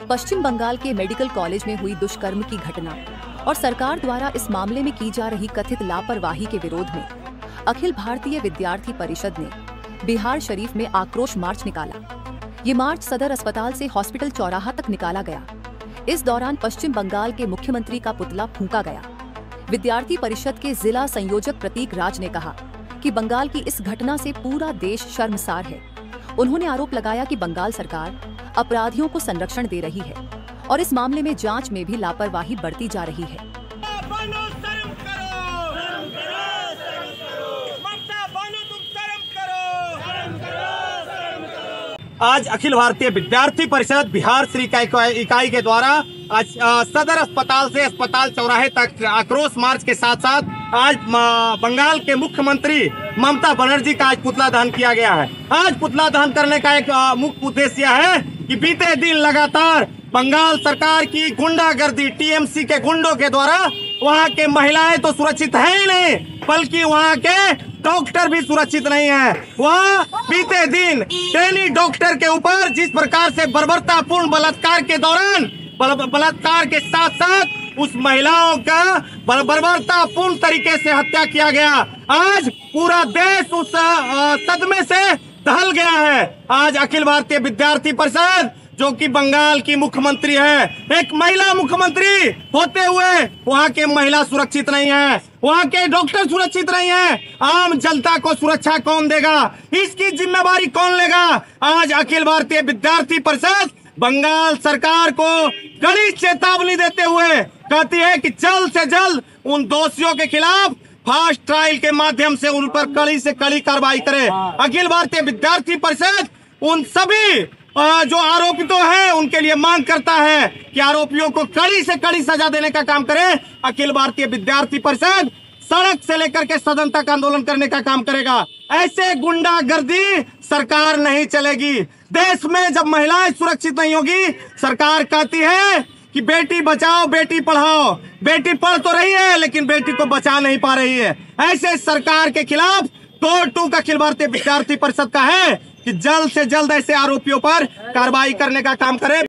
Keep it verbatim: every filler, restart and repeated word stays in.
पश्चिम बंगाल के medical college में हुई दुष्कर्म की घटना और सरकार द्वारा इस मामले में की जा रही कथित लापरवाही के विरोध में अखिल भारतीय विद्यार्थी परिषद ने बिहार शरीफ में आक्रोश मार्च निकाला। ये मार्च सदर अस्पताल से हॉस्पिटल चौराहा तक निकाला गया। इस दौरान पश्चिम बंगाल के मुख्यमंत्री का पुतला फूंका गया। विद्यार्थी परिषद के जिला संयोजक प्रतीक राज ने कहा कि बंगाल की इस घटना से पूरा देश शर्मसार है। उन्होंने आरोप लगाया कि बंगाल सरकार अपराधियों को संरक्षण दे रही है और इस मामले में जांच में भी लापरवाही बरती जा रही है। आज अखिल भारतीय विद्यार्थी परिषद बिहार श्री इकाई के द्वारा आज सदर अस्पताल से अस्पताल चौराहे तक आक्रोश मार्च के साथ साथ आज बंगाल के मुख्यमंत्री ममता बनर्जी का आज पुतला दहन किया गया है। आज पुतला दहन करने का एक मुख्य उद्देश्य है कि बीते दिन लगातार बंगाल सरकार की गुंडागर्दी टीएमसी के गुंडों के द्वारा वहां के महिलाएं तो सुरक्षित है ही नहीं, बल्कि वहां के डॉक्टर भी सुरक्षित नहीं है। वहाँ बीते दिन ट्रेनी डॉक्टर के ऊपर जिस प्रकार से बर्बरतापूर्ण बलात्कार के दौरान बलात्कार के साथ साथ उस महिलाओं का बर्बरतापूर्ण तरीके से हत्या किया गया, आज पूरा देश उस सदमे से दहल गया है। आज अखिल भारतीय विद्यार्थी परिषद जो कि बंगाल की मुख्यमंत्री है, एक महिला मुख्यमंत्री होते हुए वहाँ के महिला सुरक्षित नहीं है, वहाँ के डॉक्टर सुरक्षित नहीं है, आम जनता को सुरक्षा कौन देगा, इसकी जिम्मेवारी कौन लेगा। आज अखिल भारतीय विद्यार्थी परिषद बंगाल सरकार को कड़ी चेतावनी देते हुए कहती है कि जल्द से जल्द उन दोषियों के खिलाफ फास्ट ट्रायल के माध्यम से उन पर कड़ी से कड़ी कार्रवाई करे। अखिल भारतीय विद्यार्थी परिषद उन सभी जो आरोपितों हैं उनके लिए मांग करता है कि आरोपियों को कड़ी से कड़ी सजा देने का काम करे। अखिल भारतीय विद्यार्थी परिषद सड़क से लेकर के सदन तक आंदोलन करने का काम करेगा। ऐसे गुंडागर्दी सरकार नहीं चलेगी। देश में जब महिलाएं सुरक्षित नहीं होगी, सरकार कहती है कि बेटी बचाओ बेटी पढ़ाओ, बेटी पढ़ तो रही है लेकिन बेटी को बचा नहीं पा रही है। ऐसे सरकार के खिलाफ दो टूक अखिल भारतीय विद्यार्थी परिषद का है कि जल्द से जल्द ऐसे आरोपियों पर कार्रवाई करने का काम करे।